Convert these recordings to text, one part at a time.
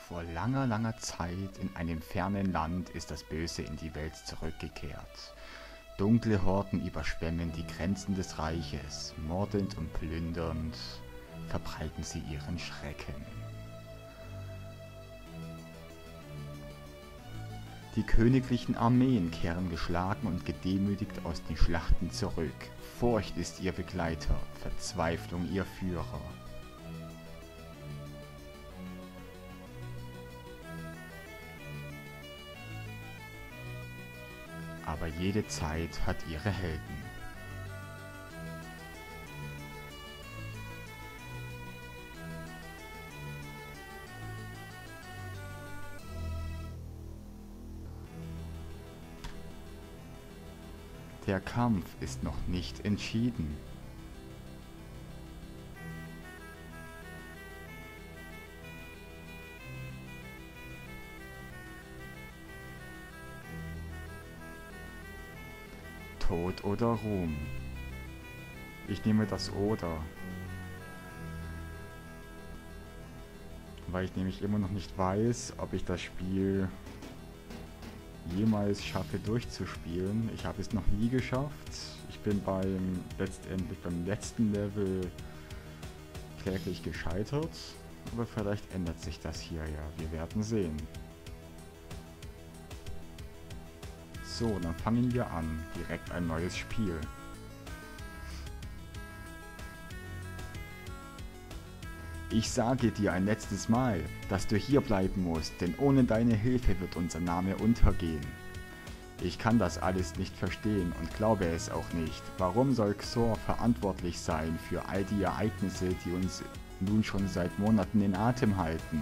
Vor langer, langer Zeit in einem fernen Land ist das Böse in die Welt zurückgekehrt. Dunkle Horden überschwemmen die Grenzen des Reiches, mordend und plündernd verbreiten sie ihren Schrecken. Die königlichen Armeen kehren geschlagen und gedemütigt aus den Schlachten zurück. Furcht ist ihr Begleiter, Verzweiflung ihr Führer. Aber jede Zeit hat ihre Helden. Der Kampf ist noch nicht entschieden. Tod oder Ruhm? Ich nehme das Oder. Weil ich nämlich immer noch nicht weiß, ob ich das Spiel jemals schaffe durchzuspielen. Ich habe es noch nie geschafft. Ich bin letztendlich beim letzten Level kläglich gescheitert. Aber vielleicht ändert sich das hier ja. Wir werden sehen. So, dann fangen wir an. Direkt ein neues Spiel. Ich sage dir ein letztes Mal, dass du hier bleiben musst, denn ohne deine Hilfe wird unser Name untergehen. Ich kann das alles nicht verstehen und glaube es auch nicht. Warum soll Xor verantwortlich sein für all die Ereignisse, die uns nun schon seit Monaten in Atem halten?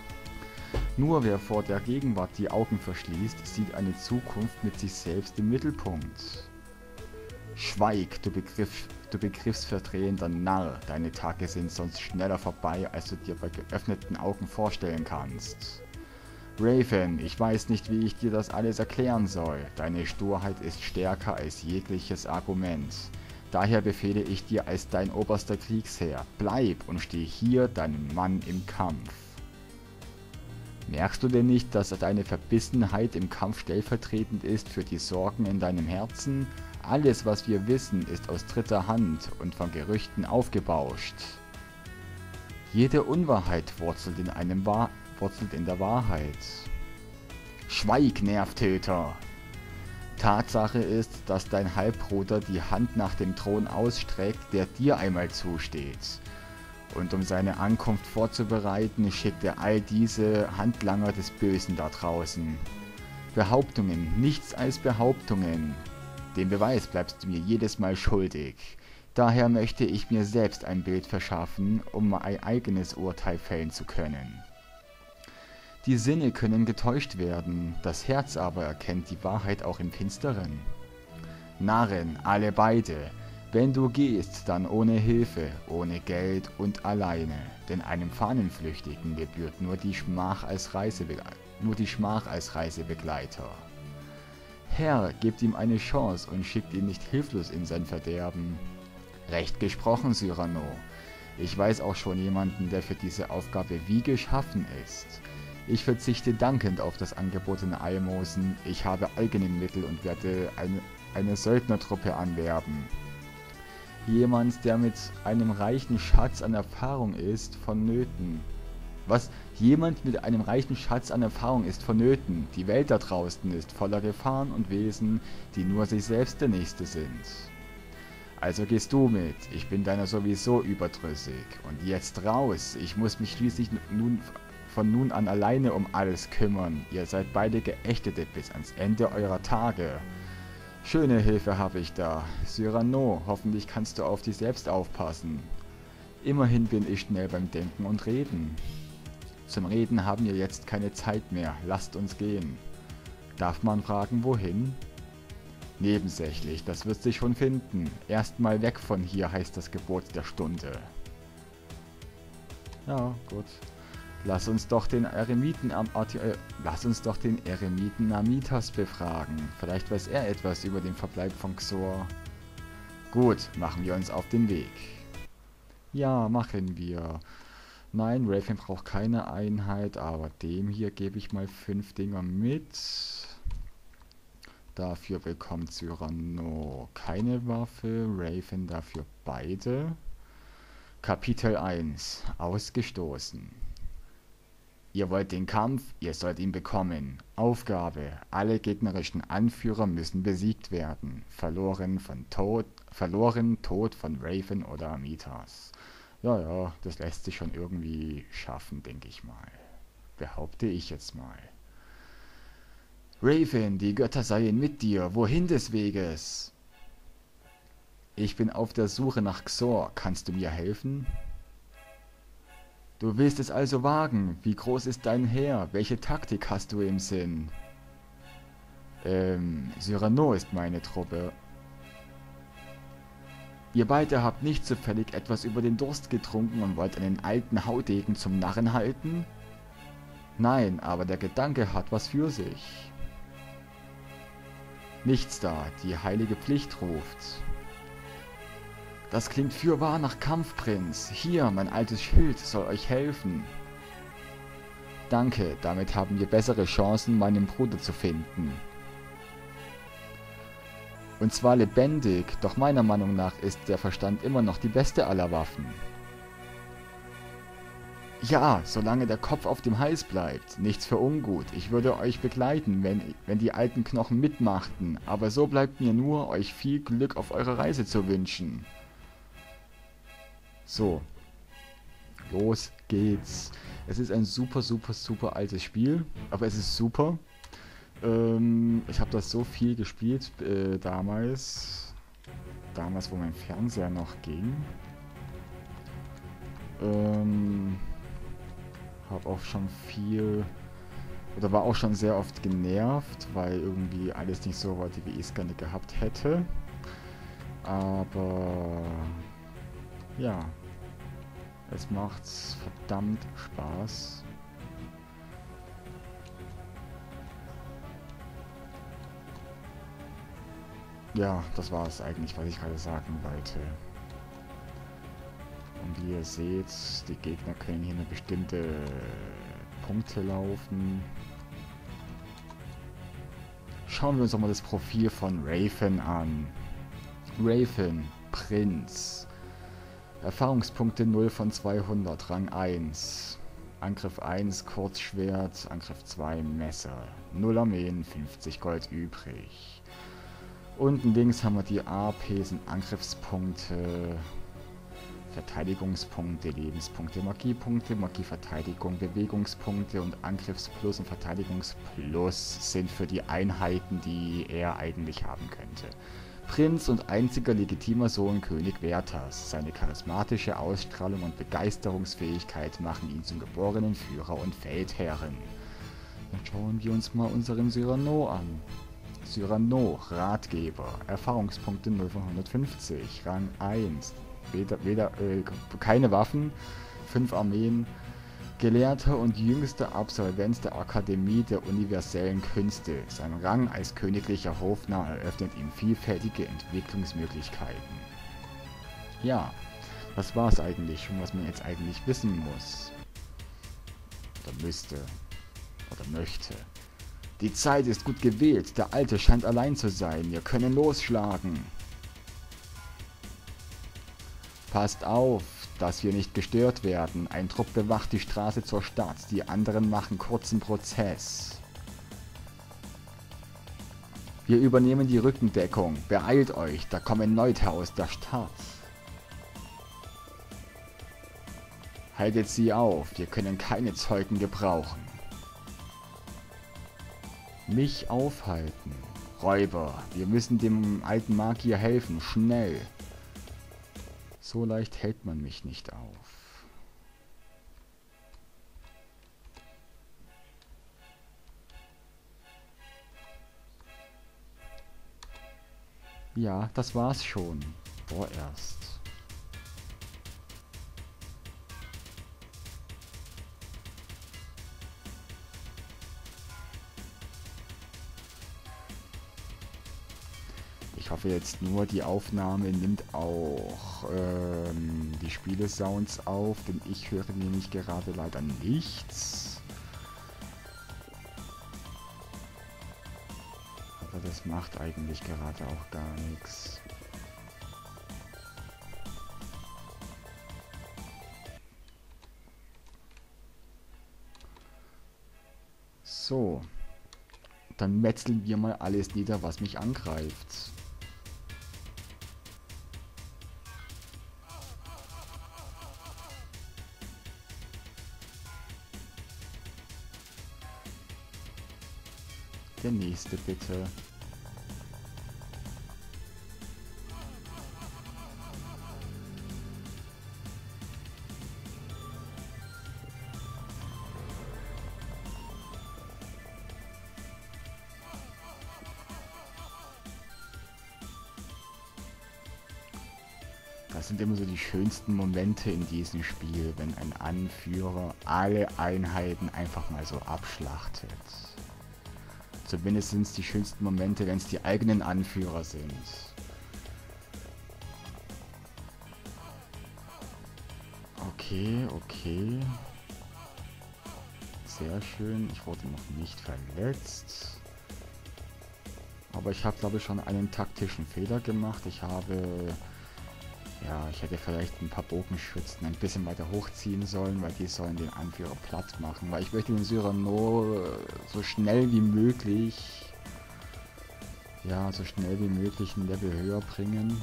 Nur wer vor der Gegenwart die Augen verschließt, sieht eine Zukunft mit sich selbst im Mittelpunkt. Schweig, du begriffsverdrehender Narr, deine Tage sind sonst schneller vorbei, als du dir bei geöffneten Augen vorstellen kannst. Raven, ich weiß nicht, wie ich dir das alles erklären soll. Deine Sturheit ist stärker als jegliches Argument. Daher befehle ich dir als dein oberster Kriegsherr, bleib und steh hier deinem Mann im Kampf. Merkst du denn nicht, dass deine Verbissenheit im Kampf stellvertretend ist für die Sorgen in deinem Herzen? Alles, was wir wissen, ist aus dritter Hand und von Gerüchten aufgebauscht. Jede Unwahrheit wurzelt in der Wahrheit. Schweig, Nervtöter! Tatsache ist, dass dein Halbbruder die Hand nach dem Thron ausstreckt, der dir einmal zusteht. Und um seine Ankunft vorzubereiten, schickt er all diese Handlanger des Bösen da draußen. Behauptungen, nichts als Behauptungen. Den Beweis bleibst du mir jedes Mal schuldig. Daher möchte ich mir selbst ein Bild verschaffen, um ein eigenes Urteil fällen zu können. Die Sinne können getäuscht werden, das Herz aber erkennt die Wahrheit auch im Finsteren. Narren, alle beide! Wenn du gehst, dann ohne Hilfe, ohne Geld und alleine, denn einem Fahnenflüchtigen gebührt nur die Schmach als Reisebegleiter. Herr, gebt ihm eine Chance und schickt ihn nicht hilflos in sein Verderben. Recht gesprochen, Cyrano. Ich weiß auch schon jemanden, der für diese Aufgabe wie geschaffen ist. Ich verzichte dankend auf das angebotene Almosen, ich habe eigene Mittel und werde eine Söldnertruppe anwerben. Jemand, der mit einem reichen Schatz an Erfahrung ist, vonnöten. Was? Jemand mit einem reichen Schatz an Erfahrung ist vonnöten. Die Welt da draußen ist voller Gefahren und Wesen, die nur sich selbst der Nächste sind. Also gehst du mit, ich bin deiner sowieso überdrüssig. Und jetzt raus, ich muss mich schließlich von nun an alleine um alles kümmern. Ihr seid beide Geächtete bis ans Ende eurer Tage. Schöne Hilfe habe ich da. Cyrano, hoffentlich kannst du auf dich selbst aufpassen. Immerhin bin ich schnell beim Denken und Reden. Zum Reden haben wir jetzt keine Zeit mehr, lasst uns gehen. Darf man fragen, wohin? Nebensächlich, das wird sich schon finden. Erstmal weg von hier, heißt das Gebot der Stunde. Ja, gut. Lass uns doch den Eremiten Amitas befragen. Vielleicht weiß er etwas über den Verbleib von Xor. Gut, machen wir uns auf den Weg. Ja, machen wir. Nein, Raven braucht keine Einheit, aber dem hier gebe ich mal 5 Dinger mit. Dafür bekommt Cyrano keine Waffe, Raven dafür beide. Kapitel 1. Ausgestoßen. Ihr wollt den Kampf, ihr sollt ihn bekommen. Aufgabe: Alle gegnerischen Anführer müssen besiegt werden. Verloren, Tod von Raven oder Amitas. Ja, ja, das lässt sich schon irgendwie schaffen, denke ich mal. Behaupte ich jetzt mal. Raven, die Götter seien mit dir. Wohin des Weges? Ich bin auf der Suche nach Xor. Kannst du mir helfen? Du willst es also wagen. Wie groß ist dein Heer? Welche Taktik hast du im Sinn? Cyrano ist meine Truppe. Ihr beide habt nicht zufällig etwas über den Durst getrunken und wollt einen alten Haudegen zum Narren halten? Nein, aber der Gedanke hat was für sich. Nichts da, die heilige Pflicht ruft. Das klingt fürwahr nach Kampfprinz. Hier, mein altes Schild soll euch helfen. Danke, damit haben wir bessere Chancen, meinen Bruder zu finden. Und zwar lebendig, doch meiner Meinung nach ist der Verstand immer noch die beste aller Waffen. Ja, solange der Kopf auf dem Hals bleibt, nichts für ungut. Ich würde euch begleiten, wenn die alten Knochen mitmachten, aber so bleibt mir nur, euch viel Glück auf eurer Reise zu wünschen. So, los geht's. Es ist ein super, super, super altes Spiel, aber es ist super. Ich habe das so viel gespielt damals, wo mein Fernseher noch ging. Habe auch schon viel, oder war auch schon sehr oft genervt, weil irgendwie alles nicht so wollte, wie ich es gerne gehabt hätte. Aber ja, es macht verdammt Spaß. Ja, das war es eigentlich, was ich gerade sagen wollte. Und wie ihr seht, die Gegner können hier eine bestimmte Punkte laufen. Schauen wir uns doch mal das Profil von Raven an. Raven, Prinz. Erfahrungspunkte 0 von 200, Rang 1. Angriff 1, Kurzschwert, Angriff 2, Messer. 0 Armeen, 50 Gold übrig. Unten links haben wir die AP, sind Angriffspunkte, Verteidigungspunkte, Lebenspunkte, Magiepunkte, Magieverteidigung, Bewegungspunkte und Angriffsplus und Verteidigungsplus sind für die Einheiten, die er eigentlich haben könnte. Prinz und einziger legitimer Sohn König Werthers. Seine charismatische Ausstrahlung und Begeisterungsfähigkeit machen ihn zum geborenen Führer und Feldherren. Dann schauen wir uns mal unseren Cyrano an. Cyrano, Ratgeber, Erfahrungspunkte 0 von 150, Rang 1, keine Waffen, 5 Armeen, Gelehrter und jüngster Absolvent der Akademie der universellen Künste. Sein Rang als königlicher Hofnarr eröffnet ihm vielfältige Entwicklungsmöglichkeiten. Ja, das war's eigentlich schon, was man jetzt eigentlich wissen muss. Oder müsste. Oder möchte. Die Zeit ist gut gewählt, der Alte scheint allein zu sein, wir können losschlagen. Passt auf, dass wir nicht gestört werden, ein Trupp bewacht die Straße zur Stadt, die anderen machen kurzen Prozess. Wir übernehmen die Rückendeckung, beeilt euch, da kommen Leute aus der Stadt. Haltet sie auf, wir können keine Zeugen gebrauchen. Mich aufhalten. Räuber, wir müssen dem alten Magier helfen, schnell. So leicht hält man mich nicht auf. Ja, das war's schon. Vorerst. Ich hoffe jetzt nur, die Aufnahme nimmt auch die Spiele-Sounds auf, denn ich höre nämlich gerade leider nichts. Aber das macht eigentlich gerade auch gar nichts. So. Dann metzeln wir mal alles nieder, was mich angreift. Der nächste bitte. Das sind immer so die schönsten Momente in diesem Spiel, wenn ein Anführer alle Einheiten einfach mal so abschlachtet. Zumindest sind es die schönsten Momente, wenn es die eigenen Anführer sind. Okay, okay. Sehr schön. Ich wurde noch nicht verletzt. Aber ich habe, glaube ich, schon einen taktischen Fehler gemacht. Ich hätte vielleicht ein paar Bogenschützen ein bisschen weiter hochziehen sollen, weil die sollen den Anführer platt machen. Weil ich möchte den Cyrano so schnell wie möglich, ein Level höher bringen.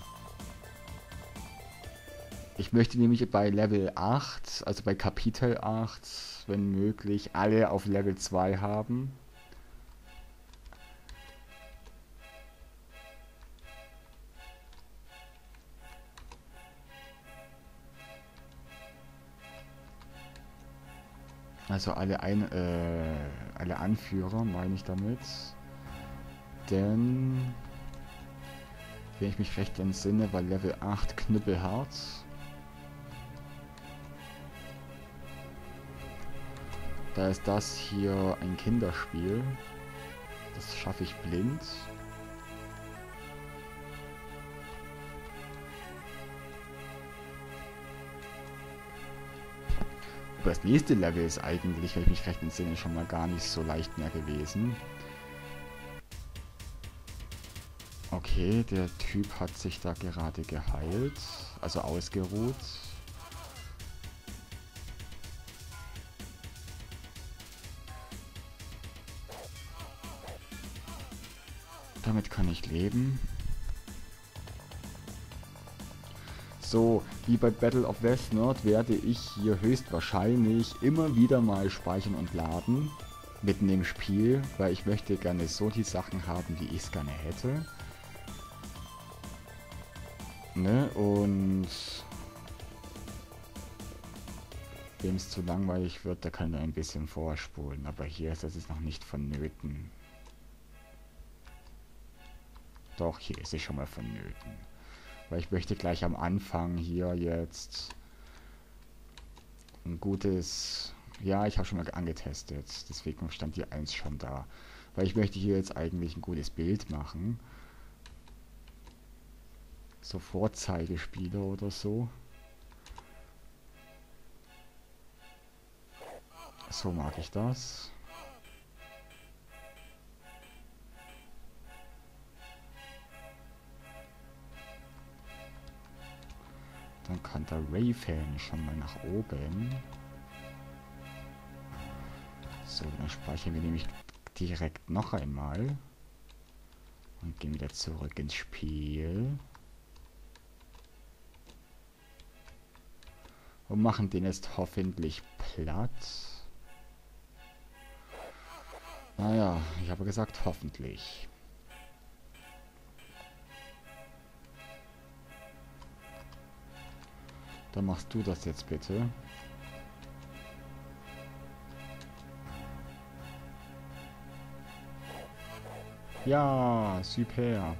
Ich möchte nämlich bei Level 8, also bei Kapitel 8, wenn möglich, alle auf Level 2 haben. Also alle Anführer meine ich damit. Denn, wenn ich mich recht entsinne, war Level 8 knüppelhart. Da ist das hier ein Kinderspiel. Das schaffe ich blind. Aber das nächste Level ist eigentlich, wenn ich mich recht entsinne, schon mal gar nicht so leicht mehr gewesen. Okay, der Typ hat sich da gerade geheilt, also ausgeruht. Damit kann ich leben. So, wie bei Battle of Westnord werde ich hier höchstwahrscheinlich immer wieder mal speichern und laden. Mitten im Spiel, weil ich möchte gerne so die Sachen haben, wie ich es gerne hätte. Ne, und wem es zu langweilig wird, der kann da ein bisschen vorspulen. Aber hier ist das noch nicht vonnöten. Doch, hier ist es schon mal vonnöten. Weil ich möchte gleich am Anfang hier jetzt ein gutes... Ja, ich habe schon mal angetestet. Deswegen stand die 1 schon da. Weil ich möchte hier jetzt eigentlich ein gutes Bild machen. So Vorzeigespiele oder so. So mag ich das. Dann kann der Ray-Fan schon mal nach oben. So, dann speichern wir nämlich direkt noch einmal. Und gehen wieder zurück ins Spiel. Und machen den jetzt hoffentlich platt. Naja, ich habe gesagt hoffentlich. Dann machst du das jetzt bitte. Ja, super.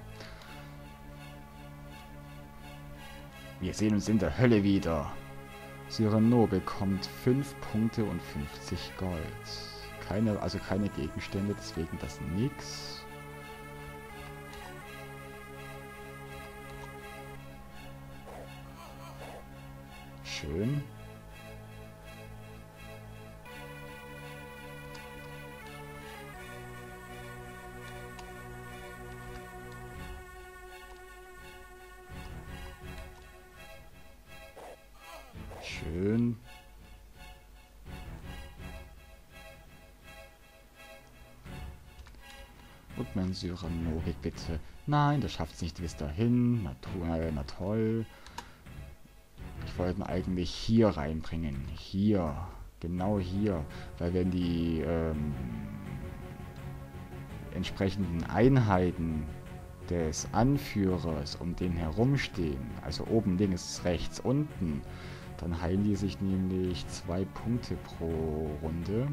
Wir sehen uns in der Hölle wieder. Cyrano bekommt 5 Punkte und 50 Gold. Keine Gegenstände, deswegen das nix. Schön. Schön. Und mein Syranogik bitte. Nein, der schafft es nicht bis dahin. Na toll. Ich wollte ihn eigentlich hier reinbringen. Hier. Genau hier. Weil wenn die entsprechenden Einheiten des Anführers um den herumstehen, also oben links, rechts, unten, dann heilen die sich nämlich 2 Punkte pro Runde.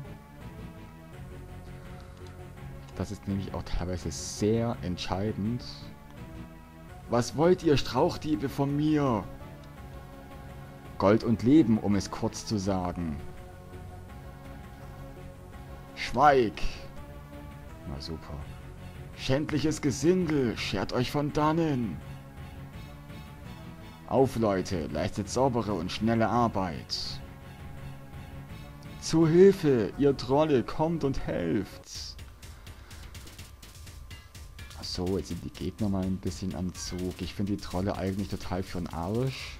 Das ist nämlich auch teilweise sehr entscheidend. Was wollt ihr, Strauchdiebe, von mir? Gold und Leben, um es kurz zu sagen. Schweig! Na super. Schändliches Gesindel, schert euch von dannen! Auf, Leute, leistet saubere und schnelle Arbeit. Zu Hilfe, ihr Trolle, kommt und helft! Achso, jetzt sind die Gegner mal ein bisschen am Zug. Ich finde die Trolle eigentlich total für den Arsch.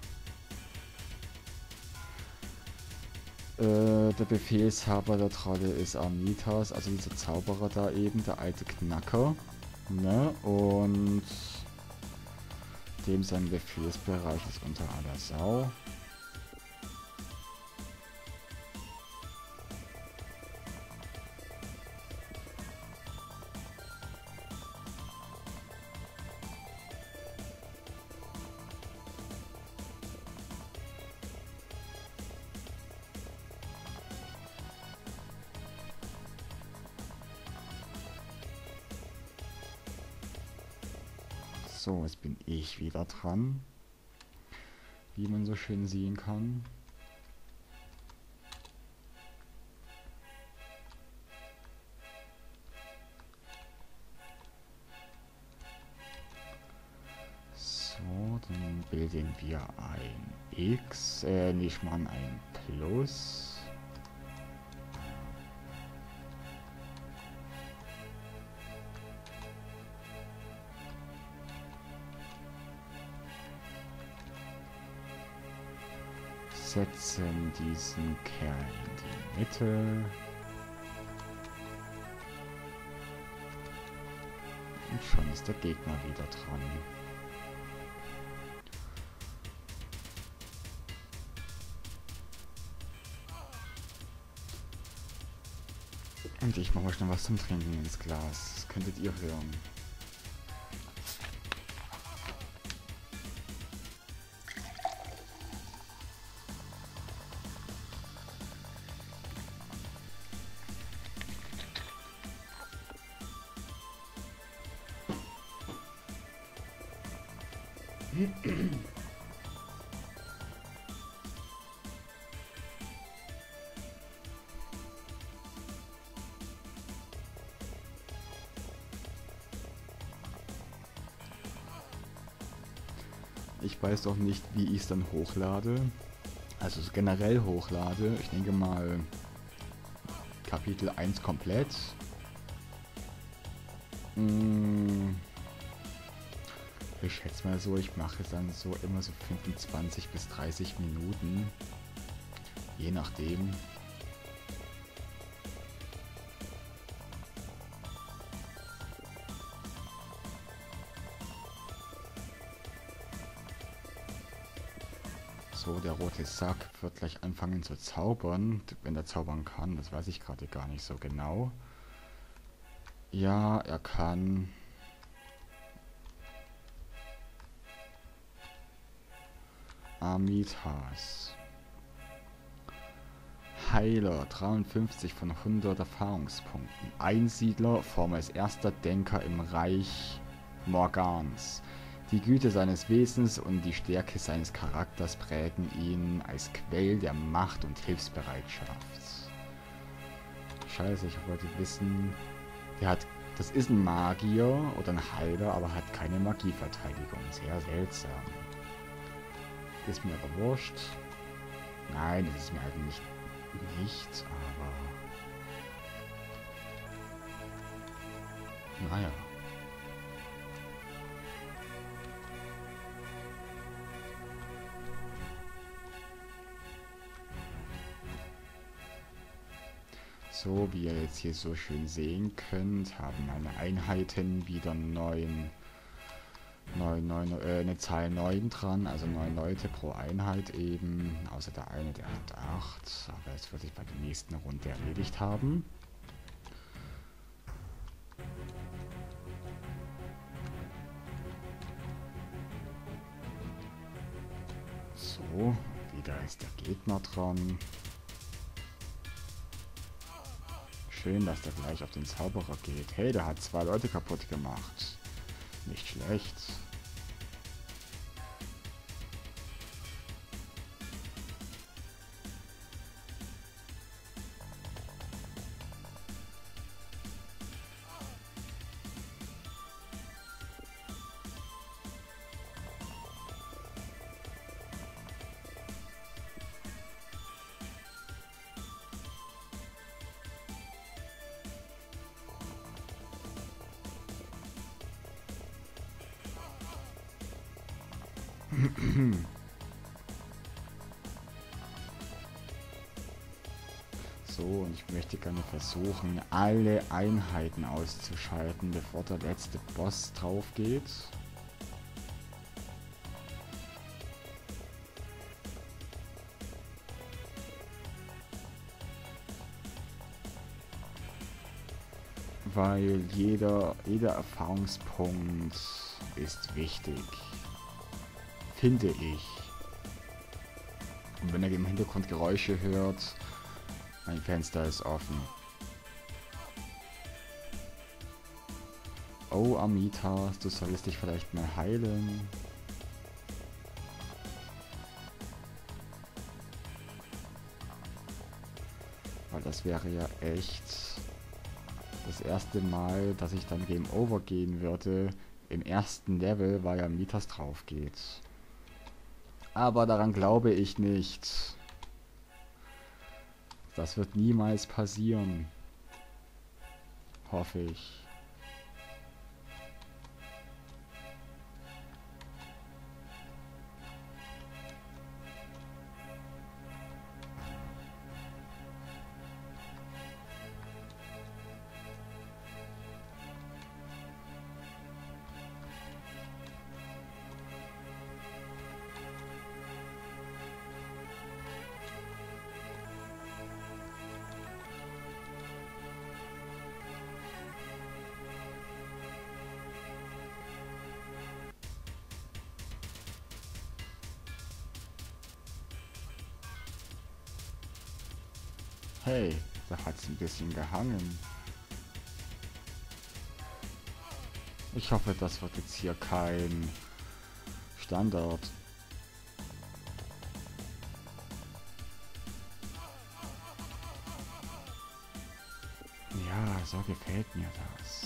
Der Befehlshaber der Trolle ist Amitas, also dieser Zauberer da eben, der alte Knacker. Ne? Und dem sein Befehlsbereich ist unter aller Sau. So, jetzt bin ich wieder dran. Wie man so schön sehen kann. So, dann bilden wir ein X, nicht mal ein Plus. Setzen diesen Kerl in die Mitte. Und schon ist der Gegner wieder dran. Und ich mache euch noch was zum Trinken ins Glas. Das könntet ihr hören. Ich weiß doch nicht, wie ich es dann hochlade. Also generell hochlade. Ich denke mal Kapitel 1 komplett. Ich schätze mal so, ich mache dann so immer so 25 bis 30 Minuten. Je nachdem. So, der rote Sack wird gleich anfangen zu zaubern. Wenn er zaubern kann, das weiß ich gerade gar nicht so genau. Ja, er kann. Amitas. Heiler, 53 von 100 Erfahrungspunkten. Einsiedler, vormals erster Denker im Reich Morgans. Die Güte seines Wesens und die Stärke seines Charakters prägen ihn als Quell der Macht und Hilfsbereitschaft. Scheiße, ich wollte wissen... Das ist ein Magier oder ein Heiler, aber hat keine Magieverteidigung. Sehr seltsam. Ist mir aber wurscht. Nein, das ist mir eigentlich nicht, aber... Naja. So, wie ihr jetzt hier so schön sehen könnt, haben meine Einheiten wieder eine Zahl 9 dran, also 9 Leute pro Einheit eben, außer der eine, der hat 8, aber das würde ich bei der nächsten Runde erledigt haben. So, wieder ist der Gegner dran. Schön, dass der gleich auf den Zauberer geht. Hey, der hat 2 Leute kaputt gemacht. Nicht schlecht. So, und ich möchte gerne versuchen, alle Einheiten auszuschalten, bevor der letzte Boss drauf geht. Weil jeder Erfahrungspunkt ist wichtig. Finde ich. Und wenn ihr im Hintergrund Geräusche hört, mein Fenster ist offen. Oh, Amita, du solltest dich vielleicht mal heilen. Weil das wäre ja echt das erste Mal, dass ich dann Game Over gehen würde. Im ersten Level, weil ja Mitas drauf geht. Aber daran glaube ich nicht. Das wird niemals passieren. Hoffe ich. Hey, da hat's ein bisschen gehangen. Ich hoffe, das wird jetzt hier kein Standard. Ja, so gefällt mir das.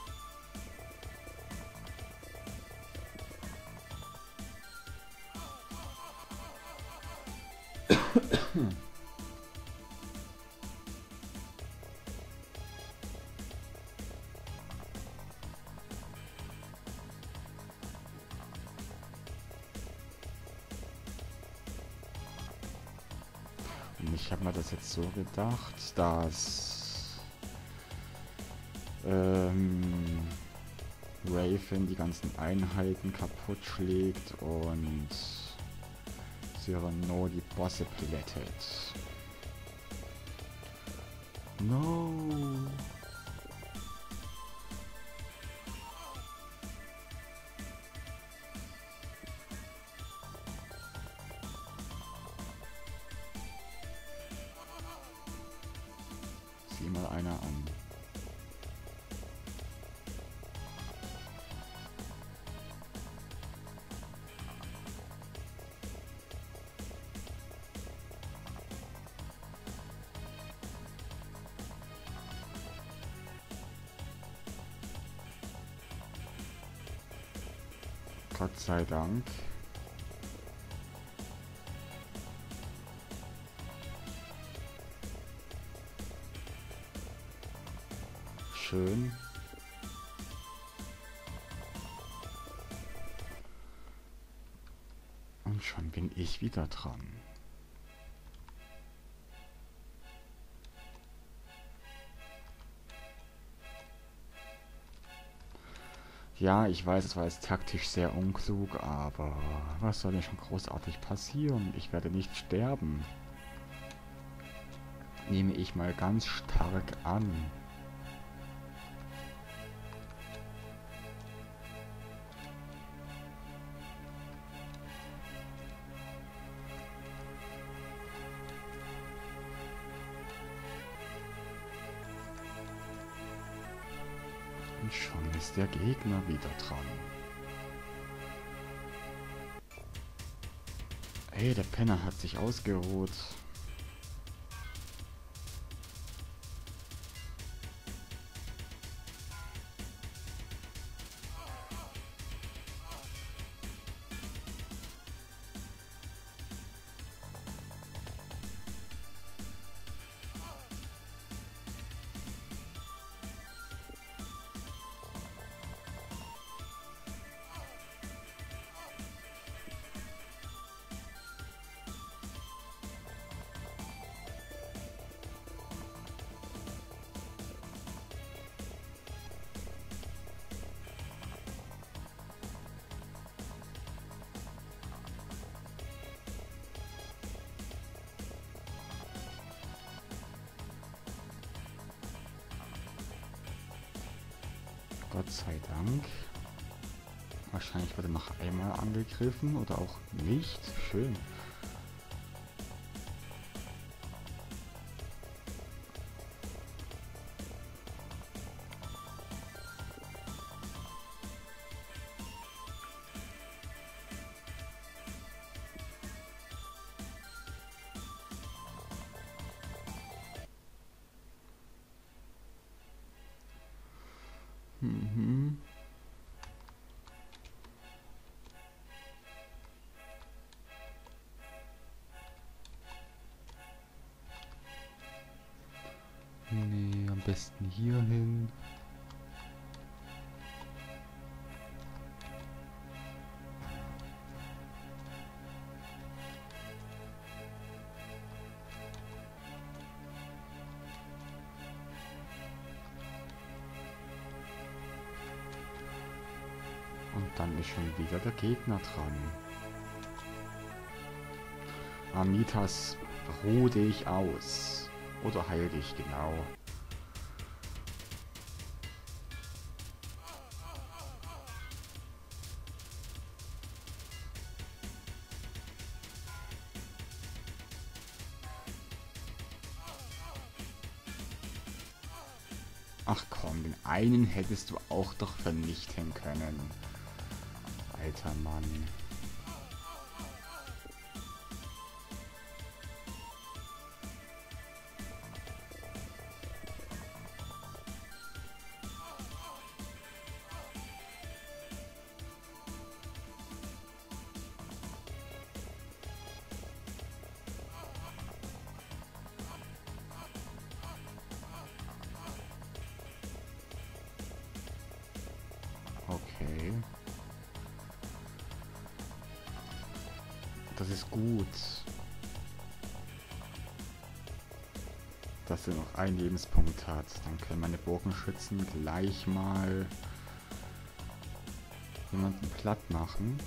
Und ich habe mir das jetzt so gedacht, dass Raven die ganzen Einheiten kaputt schlägt und Cyrano die Bosse plättet. No! Sieh mal einer an. Gott sei Dank. schön. Und schon bin ich wieder dran. Ja, ich weiß, es war jetzt taktisch sehr unklug, aber was soll denn schon großartig passieren? Ich werde nicht sterben. Nehme ich mal ganz stark an. Und schon ist der Gegner wieder dran. Ey, der Penner hat sich ausgeruht. Gott sei Dank. Wahrscheinlich wurde noch einmal angegriffen oder auch nicht. Schön. Mhm. Nee, am besten hier hin. Und dann ist schon wieder der Gegner dran. Amitas, ruh dich aus. Oder heil dich, genau. Ach komm, den einen hättest du auch doch vernichten können. Alter Mann. Okay. Das ist gut. Dass er noch einen Lebenspunkt hat. Dann können meine Bogenschützen gleich mal jemanden platt machen.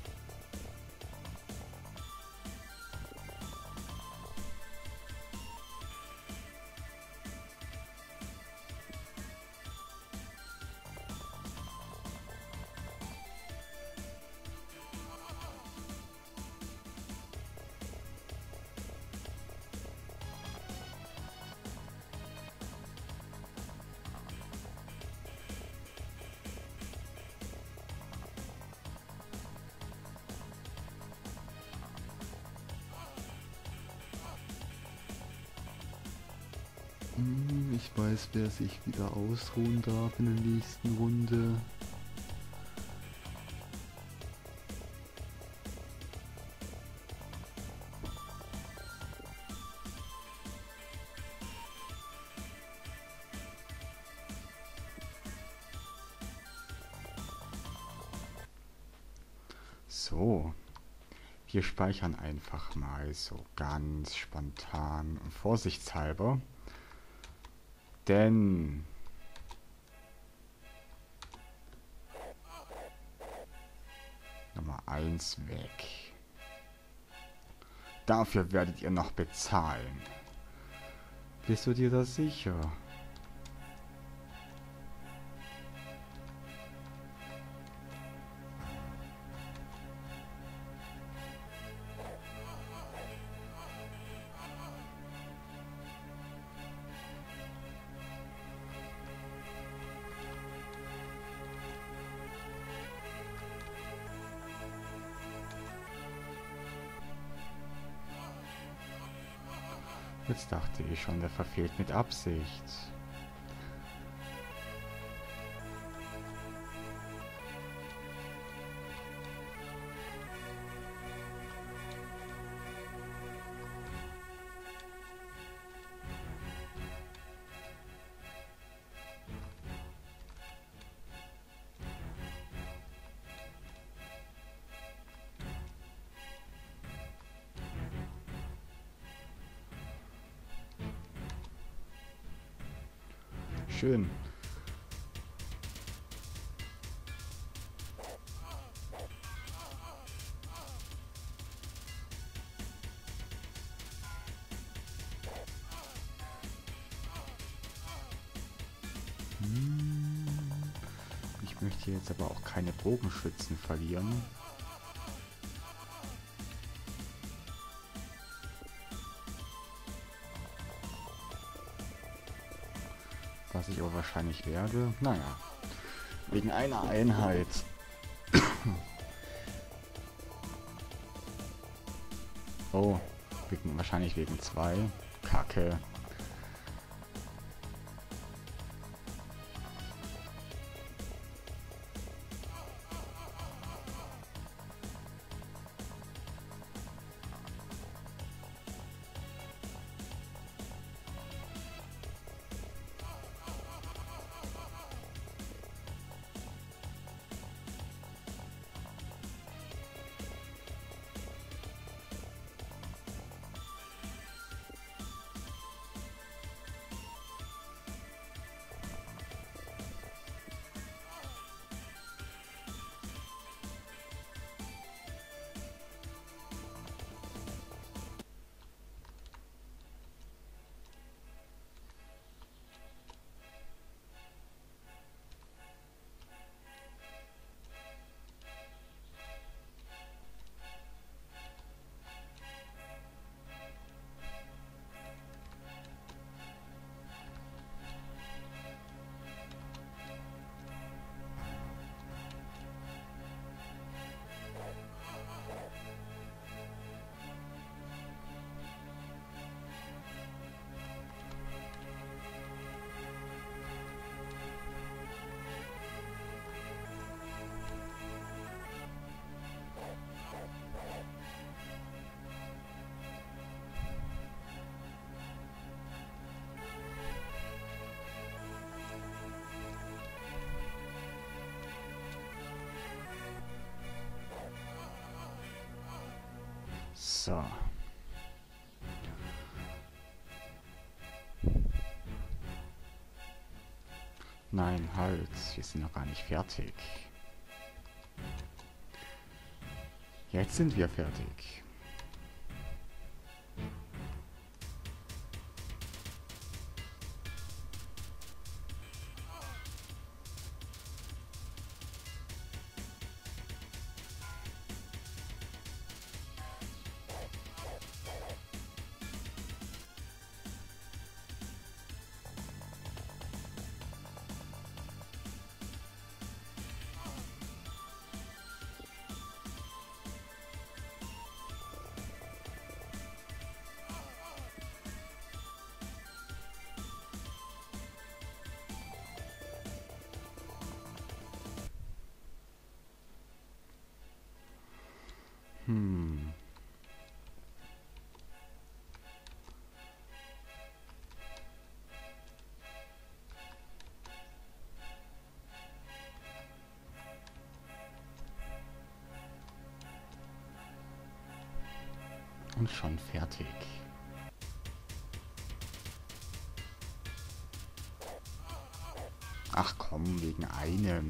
Ich weiß, wer sich wieder ausruhen darf in der nächsten Runde. So, wir speichern einfach mal so ganz spontan und vorsichtshalber. Denn Nummer 1 weg. Dafür werdet ihr noch bezahlen. Bist du dir da sicher? Jetzt dachte ich schon, der verfehlt mit Absicht. Schön. Ich möchte jetzt aber auch keine Bogenschützen verlieren. Was ich aber wahrscheinlich werde. Naja, wegen einer Einheit. Oh, wahrscheinlich wegen 2. Kacke. So. Nein, halt. Wir sind noch gar nicht fertig. Jetzt sind wir fertig. und schon fertig. Ach komm, wegen einem.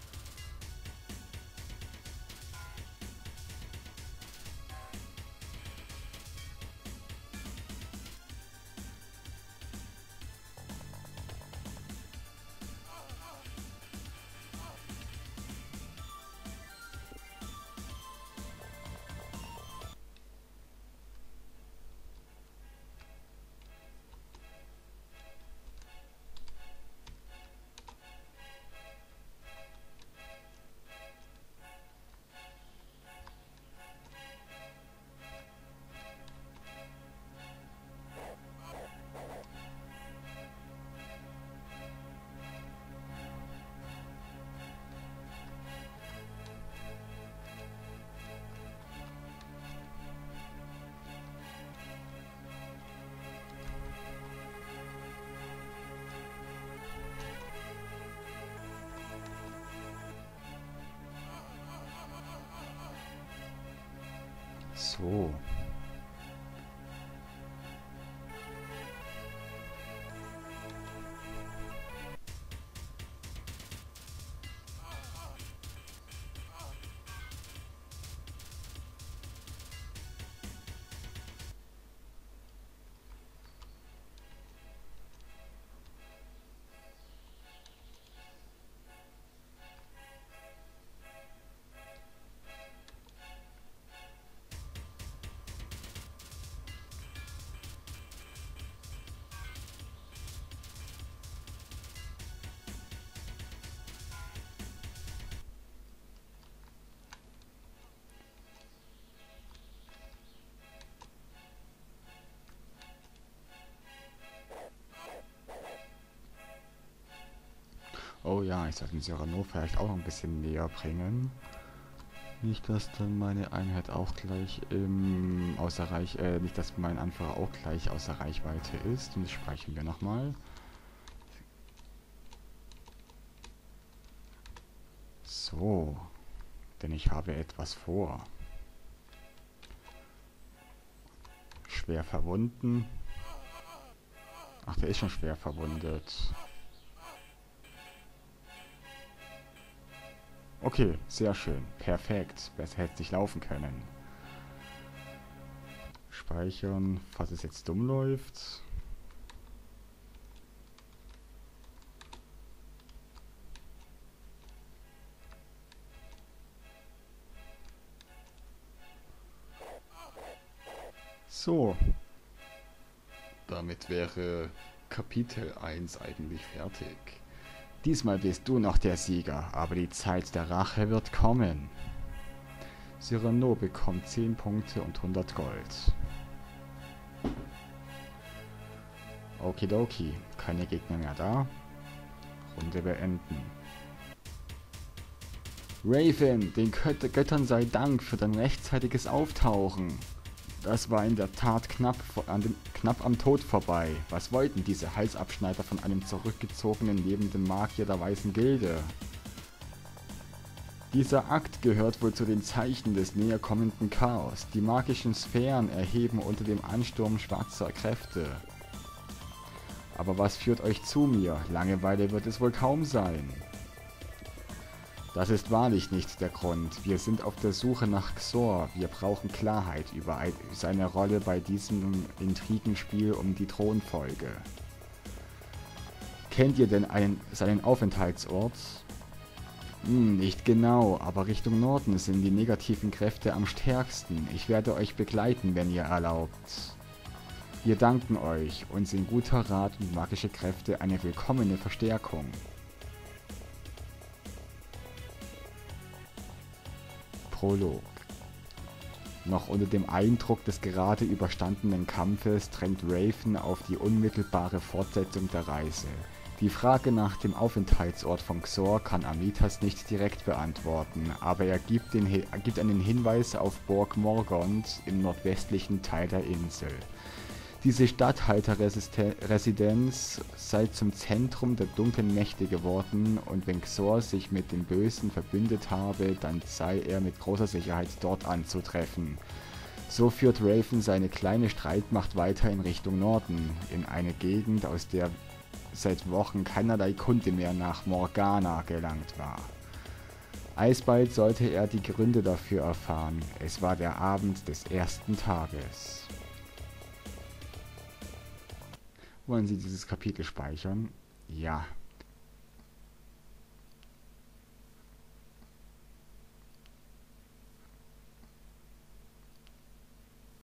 So. Oh ja, ich sollte den Cyrano vielleicht auch noch ein bisschen näher bringen. Nicht, dass dann meine Einheit auch gleich nicht, dass mein Anführer auch gleich außer Reichweite ist. Und das speichern wir nochmal. So, denn ich habe etwas vor. Schwer verwunden. Ach, der ist schon schwer verwundet. Okay, sehr schön. Perfekt. Besser hätte es nicht laufen können. Speichern, falls es jetzt dumm läuft. So. Damit wäre Kapitel 1 eigentlich fertig. Diesmal bist du noch der Sieger, aber die Zeit der Rache wird kommen. Cyrano bekommt 10 Punkte und 100 Gold. Okidoki, keine Gegner mehr da. Runde beenden. Raven, den Göttern sei Dank für dein rechtzeitiges Auftauchen. Das war in der Tat knapp am Tod vorbei. Was wollten diese Halsabschneider von einem zurückgezogenen lebenden Magier der Weißen Gilde? Dieser Akt gehört wohl zu den Zeichen des näher kommenden Chaos. Die magischen Sphären erheben unter dem Ansturm schwarzer Kräfte. Aber was führt euch zu mir? Langeweile wird es wohl kaum sein. Das ist wahrlich nicht der Grund. Wir sind auf der Suche nach Xor. Wir brauchen Klarheit über seine Rolle bei diesem Intrigenspiel um die Thronfolge. Kennt ihr denn seinen Aufenthaltsort? Nicht genau, aber Richtung Norden sind die negativen Kräfte am stärksten. Ich werde euch begleiten, wenn ihr erlaubt. Wir danken euch. Uns in guter Rat und magische Kräfte eine willkommene Verstärkung. Prolog. Noch unter dem Eindruck des gerade überstandenen Kampfes drängt Raven auf die unmittelbare Fortsetzung der Reise. Die Frage nach dem Aufenthaltsort von Xor kann Amitas nicht direkt beantworten, aber er gibt einen Hinweis auf Burg Morgond im nordwestlichen Teil der Insel. Diese Statthalterresidenz sei zum Zentrum der dunklen Mächte geworden, und wenn Xor sich mit dem Bösen verbündet habe, dann sei er mit großer Sicherheit dort anzutreffen. So führt Raven seine kleine Streitmacht weiter in Richtung Norden, in eine Gegend, aus der seit Wochen keinerlei Kunde mehr nach Morgana gelangt war. Alsbald sollte er die Gründe dafür erfahren. Es war der Abend des ersten Tages. Wollen Sie dieses Kapitel speichern? Ja.